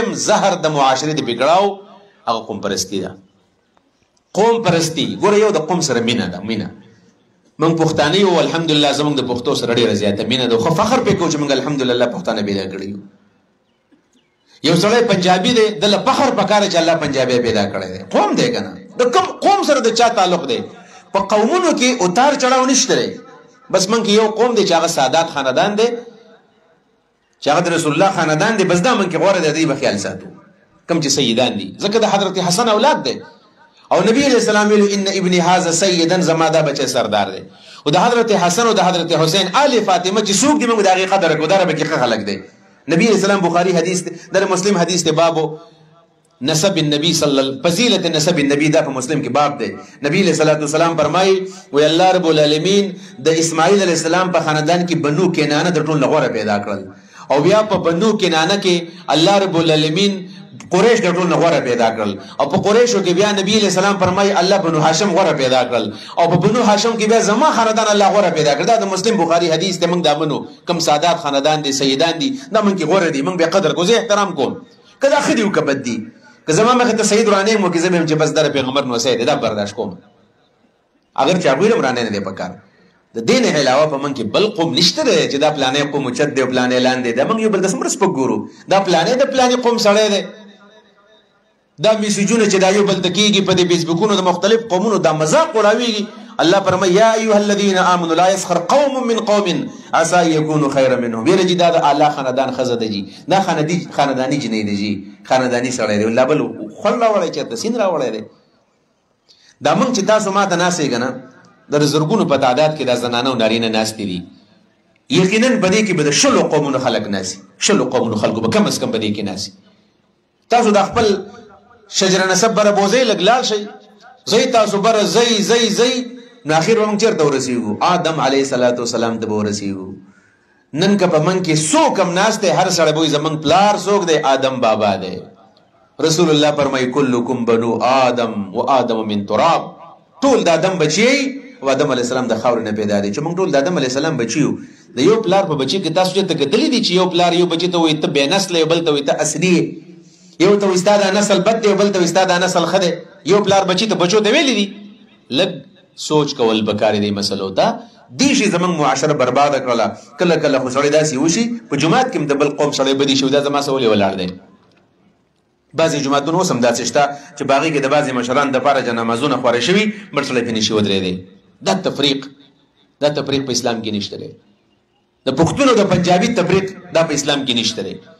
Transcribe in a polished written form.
زهر د معاشرې د بګړاو هغه قوم پرستی ده. قوم پرستی ګوره یو د قوم سره مینه ده. مینه موږ پښتانه یو الحمدلله زموږ د پښتو سره ډېره زیاته مینه ده. خو فخر پې کوو چې موږ الحمدلله پښتانه پیدا کړي یو. یو سړی پنجابي دی دله فخر پکاره چې الله پنجابی پیدا کړی دی. قوم دی که نه د کوم قوم سره د چا تعلق دی؟ په قومونو کې اتار چړاو نشته دی. بس موږ کې یو قوم دی چې هغه سادات خاندان دی چې هغه د رسول الله خاندان دی. بس دا موږ کې غوره دی دوی به خیال ساتو کوم چې سیدان دي ځکه د حضرت حسن اولاد دی او نبی علیہ السلام ویلو ان ابن هذا سیدا زما دا بچه سردار دی. او د حضرت حسن او د حضرت حسین آل فاطمه چې څوک دي موږ د هغې قدر کوو. دا ربکې ښه خلک دی. نبی علیہ السلام بخاری حدیث دی در مسلم حدیث دی بابو نسب النبی فضیلت نسب النبی دا په مسلم کې باب دی. نبی علیہ السلام فرمایي وی الله رب العالمین د اسماعیل علیہ السلام په خاندان کې بنو کنانه د ټول غوره پیدا کړل او بیا په بنو کنانه کې الله رب العالمین قریش د ټول غوره پیدا کړل او په قریشو کې بیا نبی علیہ السلام فرمایي الله بنو هاشم غوره پیدا کړل او په بنو هاشم کې بیا زما خاندان الله غوره پیدا کړ. دا د مسلم بخاری حدیث ته موږ دا منو کم سادات خاندان دي سیدان دي دا موږ کې غوره دي موږ به قدر کوو. زه احترام کوم که دا ښه دي او که بد دي. که زما مخې ته سید رانه مو کې زه به یم چې بس در پیغمبر نو سید دا برداشت کوم اگر چې هغوی هم رانه نه دی پکار. د دې نه علاوه په موږ کې بل قوم نشته دی چې دا پلانې قوم اوچت دی او پلانې لاندې دی. موږ یو بل ته څومره سپک ګورو. دا پلانې د پلانې قوم سړی دی. دا میسیجونه چې دا یو بل ته کېږي په دې فیسبوکونو د مختلف قومونو دا مذاق وراویږي. الله فرمایي یا ایها الذین آمنوا لا یسخر قوم من قوم عسى ان یکونوا خیرا منهم. ویل چې دا د اعلی خاندان ښځه ده جي دا خانداني جنۍ ده جي خانداني سړی دی. الله بل خوند راوړی چېرته سیند راوړی دی. دا موږ چې تاسو ما ته ناست یې که نه د زرګونو په تعداد کې دا زنانه او نارینه ناستې دي. یقینا په دې کې به د 20 قومونو خلک ناستي. 20 قومونو خلکو به کم از کم په دې کې ناستي. تاسو د خپل شجره نسب بره بوځئ لږ لاړ شئ ځئ تاسو بره ځئ نو اخر به موږ چېرته ورسېږو؟ آدم علیه السلام ته به ورسېږو. نن که په موږ کې څوک هم ناست دی هر سړی به وایي زموږ پلار څوک دی؟ آدم بابا دی. رسول الله فرمایي کلکم بنو آدم و آدم من تراب. ټول د آدم بچی او آدم علیه السلام د خاورې نه پیدا دی. چې موږ ټول د آدم علیه السلام بچي یو. د یو پلار په بچي کې تاسو چېرته کتلي دي چې یو پلار یو بچي ته وایي ته بې نسله یو بل ته وایي ته اصلي یې. یو ته وایي ستا دا نسل بد دی یو بل ته وایي ستا دا نسل ښه دی. یو پلار بچي ته بچو ته ویلي دي. لږ سوچ کول پکار دی مسلو ته. دې شي زموږ معاشره برباده کړله. کله کله خو سړی داسې وشي په جومات کې هم د بل قوم سړی بدي شي دا زما څه ولې ولاړ دی. بعضې جوماتونه اوس هم داسې شته چې په هغې کې د بعضې مشرانو دپاره جنامازونه خواره شوي بل سړی پرې نشي ودرېدی. دا تفریق په اسلام کې نشته دی. د پښتون او د پنجابي تفریق دا په اسلام کې نشته دی.